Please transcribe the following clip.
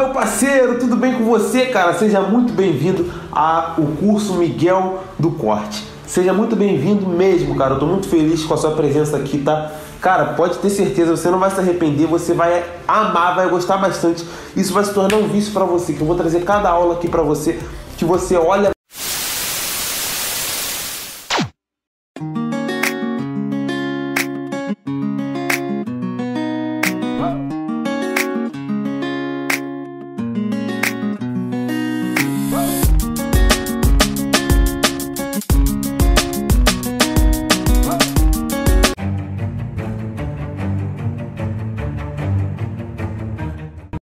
meu parceiro, tudo bem com você, cara? Seja muito bem-vindo ao curso Miguel do Corte. Seja muito bem-vindo mesmo, cara. Eu tô muito feliz com a sua presença aqui, tá? Cara, pode ter certeza, você não vai se arrepender, você vai amar, vai gostar bastante. Isso vai se tornar um vício pra você, que eu vou trazer cada aula aqui pra você, que você olha